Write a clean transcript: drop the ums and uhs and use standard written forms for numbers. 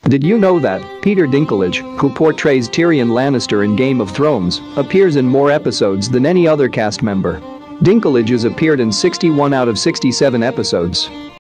Did you know that Peter Dinklage, who portrays Tyrion Lannister in Game of Thrones, appears in more episodes than any other cast member? Dinklage has appeared in 61 out of 67 episodes.